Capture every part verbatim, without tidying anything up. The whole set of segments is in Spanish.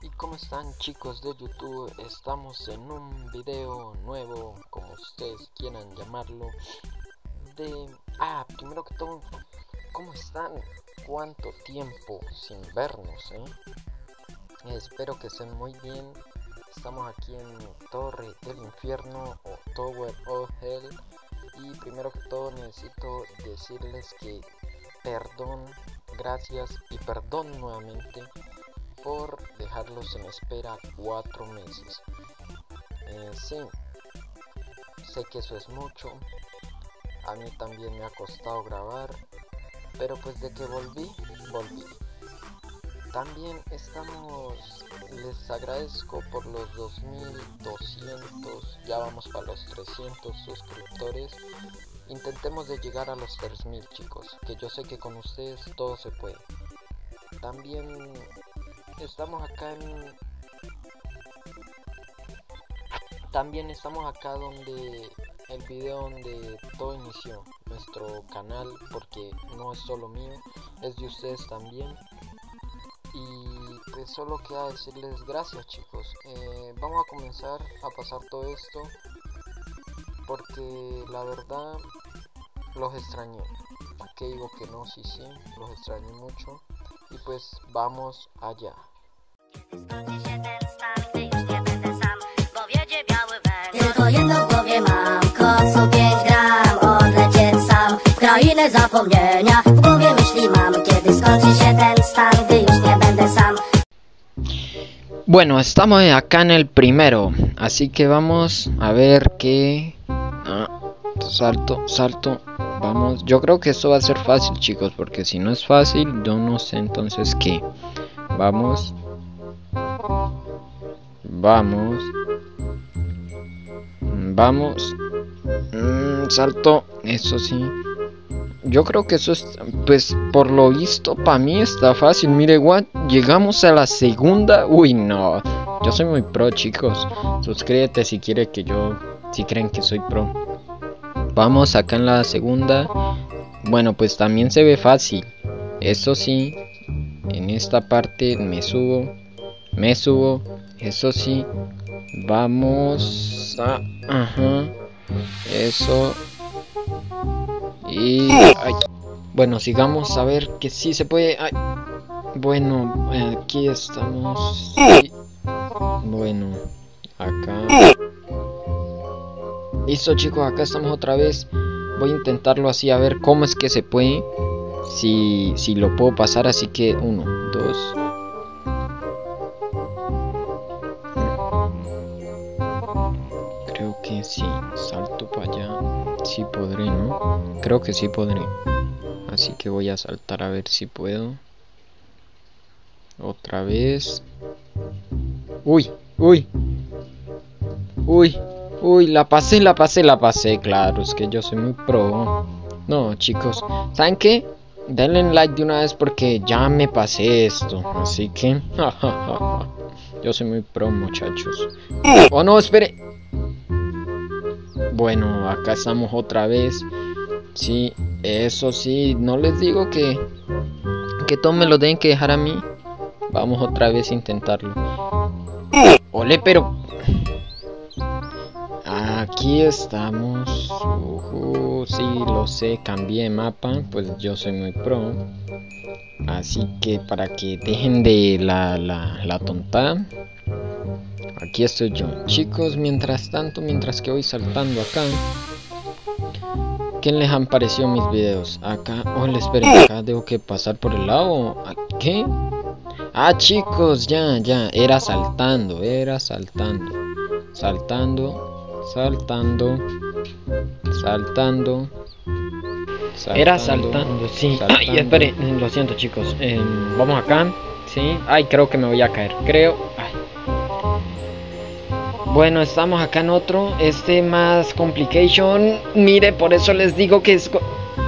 ¿Y cómo están, chicos de YouTube? Estamos en un video nuevo, como ustedes quieran llamarlo, de... Ah, primero que todo, ¿cómo están? ¿Cuánto tiempo sin vernos, eh? Espero que estén muy bien. Estamos aquí en Torre del Infierno o Tower of Hell. Y primero que todo necesito decirles que perdón, gracias y perdón nuevamente por dejarlos en espera cuatro meses. Eh, sí, sé que eso es mucho. A mí también me ha costado grabar, pero pues de que volví, volví. También estamos, les agradezco por los dos mil doscientos, ya vamos para los trescientos suscriptores. Intentemos de llegar a los tres mil, chicos, que yo sé que con ustedes todo se puede. También estamos acá en... También estamos acá donde el video donde todo inició, nuestro canal, porque no es solo mío, es de ustedes también. Y pues solo queda decirles gracias, chicos. Eh, vamos a comenzar a pasar todo esto porque la verdad los extrañé. ¿Para qué digo que no? Sí, sí, los extrañé mucho. Y pues vamos allá. Tylko jedno w głowie mam, koksu pięć gram, odlecieć sam w krainę zapomnienia. W głowie myśli mam, kiedy skończy się ten stan, gdy już nie będę sam. Bueno, estamos acá en el primero, así que vamos a ver qué... Ah, salto, salto, vamos. Yo creo que esto va a ser fácil, chicos, porque si no es fácil, yo no sé entonces qué. Vamos. Vamos. Vamos. Mm, salto, eso sí. Yo creo que eso es, pues por lo visto para mí está fácil. Mire, what, llegamos a la segunda. Uy, no, yo soy muy pro, chicos. Suscríbete si quiere que yo, si creen que soy pro. Vamos acá en la segunda. Bueno, pues también se ve fácil. Eso sí, en esta parte me subo, me subo. Eso sí, vamos a, ajá, eso. Y ay, bueno, sigamos a ver que sí se puede. Ay, bueno, aquí estamos. Sí. Bueno, acá. Listo, chicos, acá estamos otra vez. Voy a intentarlo así a ver cómo es que se puede. Si, si lo puedo pasar, así que uno, dos. Creo que sí, salto para allá. Sí podré, ¿no? Creo que sí podré. Así que voy a saltar a ver si puedo. Otra vez. Uy, uy. Uy, uy, la pasé, la pasé, la pasé. Claro, es que yo soy muy pro. No, chicos, ¿saben qué? Denle like de una vez porque ya me pasé esto. Así que... yo soy muy pro, muchachos. Oh, no, espere. Bueno, acá estamos otra vez. Sí, eso sí, no les digo que que todo me lo deben que dejar a mí. Vamos otra vez a intentarlo. Ole, pero aquí estamos. Uh, sí, lo sé, cambié de mapa, pues yo soy muy pro. Así que para que dejen de la, la, la tontada, aquí estoy yo, chicos. Mientras tanto, mientras que voy saltando acá, ¿qué les han parecido mis videos? Acá, oh, esperen, acá tengo que pasar por el lado. ¿Qué? Ah, chicos, ya, ya, era saltando, era saltando, saltando, saltando, saltando. Saltando, era saltando, sí. Saltando. Ay, espere, lo siento, chicos. Eh, vamos acá, sí. Ay, creo que me voy a caer. Creo. Ay. Bueno, estamos acá en otro. Este más complication. Mire, por eso les digo que es.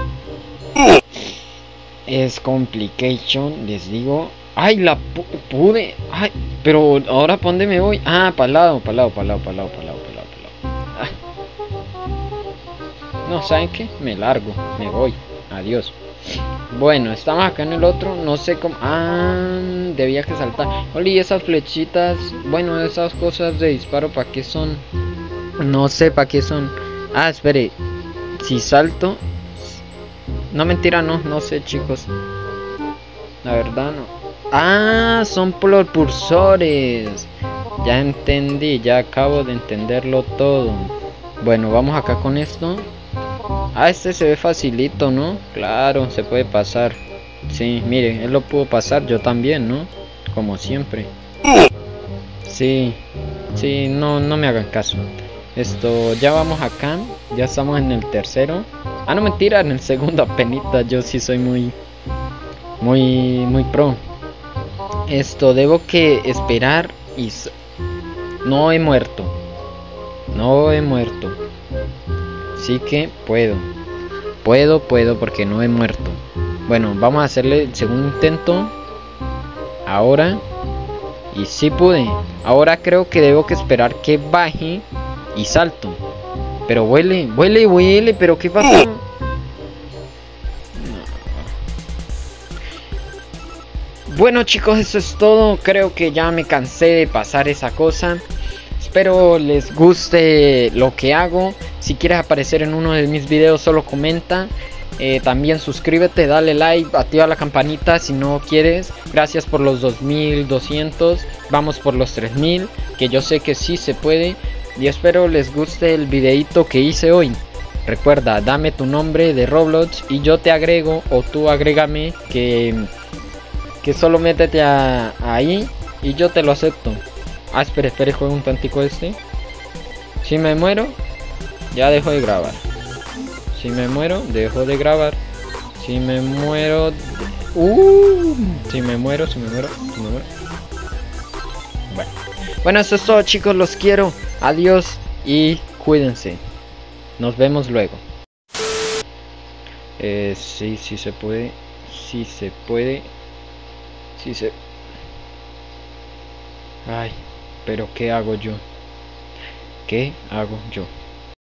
Es complication, les digo. Ay, la pu pude. Ay, pero ahora ¿para dónde me voy? Ah, para el lado, para el lado, para el lado, para el lado, para el lado, para el lado, para el lado. Ah. No, ¿saben qué? Me largo, me voy. Adiós. Bueno, estamos acá en el otro. No sé cómo. Ah, debía que saltar. Oli, esas flechitas. Bueno, esas cosas de disparo, ¿para qué son? No sé para qué son. Ah, espere. Si salto. No, mentira, no. No sé, chicos. La verdad, no. Ah, son propulsores. Ya entendí. Ya acabo de entenderlo todo. Bueno, vamos acá con esto. Ah, este se ve facilito, ¿no? Claro, se puede pasar. Sí, mire, él lo pudo pasar, yo también, ¿no? Como siempre. Sí, sí, no, no me hagan caso. Esto, ya vamos acá. Ya estamos en el tercero. Ah, no, mentira, en el segundo apenita. Yo sí soy muy, muy, muy pro. Esto, debo que esperar y... No he muerto. No he muerto. Así que puedo. Puedo, puedo porque no he muerto. Bueno, vamos a hacerle el segundo intento. Ahora. Y sí pude. Ahora creo que debo que esperar que baje y salto. Pero huele, huele, huele. Pero ¿qué pasa? No. Bueno, chicos, eso es todo. Creo que ya me cansé de pasar esa cosa. Espero les guste lo que hago. Si quieres aparecer en uno de mis videos, solo comenta. Eh, también suscríbete, dale like, activa la campanita si no quieres. Gracias por los dos mil doscientos. Vamos por los tres mil, que yo sé que sí se puede. Y espero les guste el videito que hice hoy. Recuerda, dame tu nombre de Roblox y yo te agrego, o tú agrégame, que, que solo métete a, ahí y yo te lo acepto. Ah, espere, espere, juego un tantico este. Si me muero, ya dejo de grabar. Si me muero, dejo de grabar. Si me muero... Uh, si me muero, si me muero, si me muero. Bueno. Bueno, eso es todo, chicos, los quiero. Adiós y cuídense. Nos vemos luego. Eh, sí, sí se puede. Sí se puede. Sí se... Ay, pero ¿qué hago yo? ¿Qué hago yo?